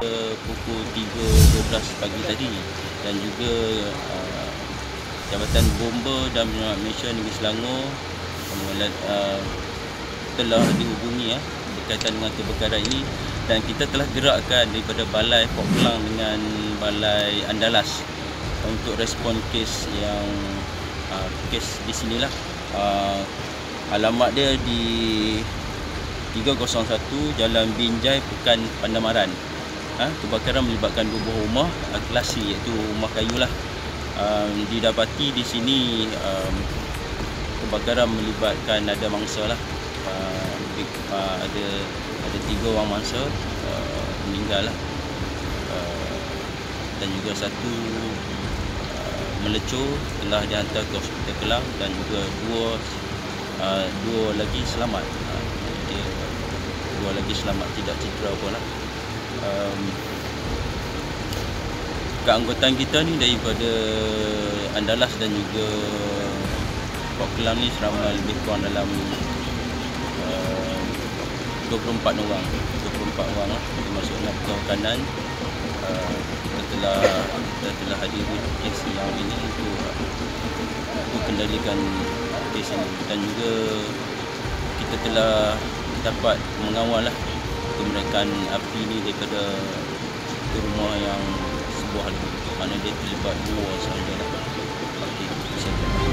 pukul 3.12 pagi tadi, dan juga Jabatan Bomba dan Penyelamat Malaysia Negeri Selangor telah dihubungi berkaitan dengan kebakaran ini, dan kita telah gerakkan daripada Balai Port Klang dengan Balai Andalas untuk respon kes yang kes di sinilah. Alamat dia di 301 Jalan Binjai, Pekan Pandamaran. Kebakaran melibatkan 2 buah rumah klasik, iaitu rumah kayu lah. Didapati di sini kebakaran melibatkan ada mangsa lah. Ada 3 orang mangsa meninggal lah, dan juga 1 melecur telah dihantar ke Hospital Kelang, dan juga 2 lagi selamat. Dua lagi selamat, tidak cedera pun lah. Keanggotaan kita ni daripada Andalas dan juga Port Klang ni seramai lebih kurang dalam 24 orang lah, termasuk nakal kanan. Kita telah hadir di kes yang ini untuk kendalikan kes ini, dan juga kita telah dapat mengawal lah kemerdekaan api ni daripada rumah yang sebuah lagi, mana dia terlibat 2 sahaja lah. Okey,